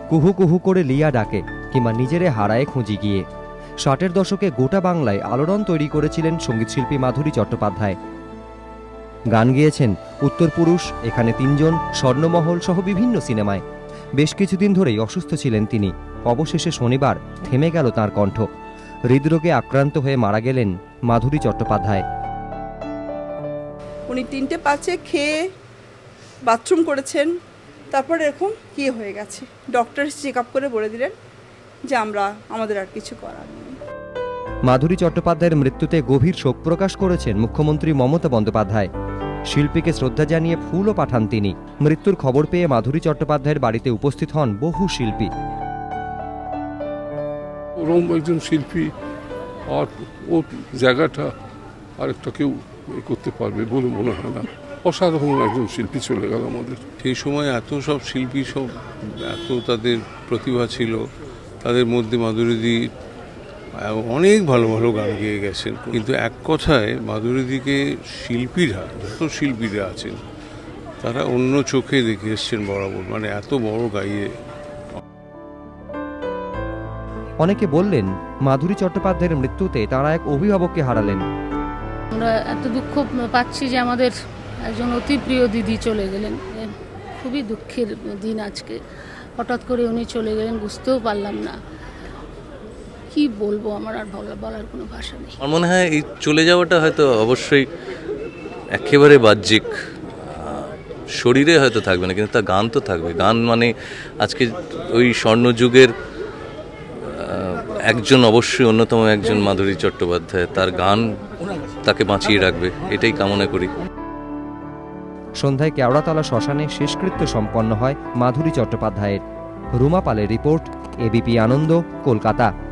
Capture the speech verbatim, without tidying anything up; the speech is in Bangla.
কুহু কুহু করে লিয়া ডাকে কিংবা নিজেরে হারায় খুঁজি গিয়ে। ষাটের দশকে গোটা বাংলায় আলোড়ন তৈরি করেছিলেন সঙ্গীতশিল্পী মাধুরী চট্টোপাধ্যায়। গান গেয়েছেন উত্তরপুরুষ, এখানে তিনজন, স্বর্ণমহল সহ বিভিন্ন সিনেমায়। বেশ কিছুদিন ধরেই অসুস্থ ছিলেন তিনি। অবশেষে শনিবার থেমে গেল তাঁর কণ্ঠ। হৃদরোগে আক্রান্ত হয়ে মারা গেলেন মাধুরী চট্টোপাধ্যায়। উনি তিনটে পাঁচে খেয়ে বাথরুম করেছেন, তারপর এরকম কি হয়ে গেছে। ডক্টর চেক আপ করে বলে দিলেন যে আমরা আমাদের আর কিছু করার নেই। মাধুরী চট্টোপাধ্যায়ের মৃত্যুতে গভীর শোক প্রকাশ করেছেন মুখ্যমন্ত্রী মমতা বন্দ্যোপাধ্যায়। শিল্পীকে শ্রদ্ধা জানিয়ে ফুলও পাঠান তিনি। মৃত্যুর খবর পেয়ে মাধুরী চট্টোপাধ্যায়ের বাড়িতে উপস্থিত হন বহু শিল্পী। ওরকম একজন শিল্পী আর ওর জায়গাটা আরেকটা কেউ করতে পারবে বলে মনে হয় না। অসাধারণ একজন শিল্পী চলে গেল আমাদের। সেই সময় এত সব শিল্পী, সব এত তাদের প্রতিভা ছিল, তাদের মধ্যে মাধুরীদি অনেক ভালো ভালো গান গেয়ে গেছেন। কিন্তু এক কথায় মাধুরীদিকে শিল্পীরা, যত শিল্পীরা আছেন তারা অন্য চোখে দেখে এসছেন বরাবর, মানে এত বড় গাইয়ে। অনেকে বললেন মাধুরী চট্টোপাধ্যায়ের মৃত্যুতে তারা এক অভিভাবককে হারালেন। আমরা এত দুঃখ পাচ্ছি যে আমাদের একজন অতি প্রিয় দিদি চলে গেলেন। খুবই দুঃখের দিন আজকে। হঠাৎ করে উনি চলে গেলেন, বুঝতেও পারলাম না। কি বলবো, আমার আর বলার কোনো ভাষা নেই। আমার মনে হয় এই চলে যাওয়াটা হয়তো অবশ্যই একেবারে বাহ্যিক, শরীরে হয়তো থাকবে না, কিন্তু তার গান তো থাকবে। গান মানে আজকে ওই স্বর্ণযুগের একজন, অবশ্যই অন্যতম একজন মাধুরী চট্টোপাধ্যায়। তার গান তাকে বাঁচিয়ে রাখবে, এটাই কামনা করি। সন্ধ্যায় কেওড়াতলা শ্মশানে শেষকৃত্য সম্পন্ন হয় মাধুরী চট্টোপাধ্যায়ের। রুমা পালের রিপোর্ট, এবিপি আনন্দ, কলকাতা।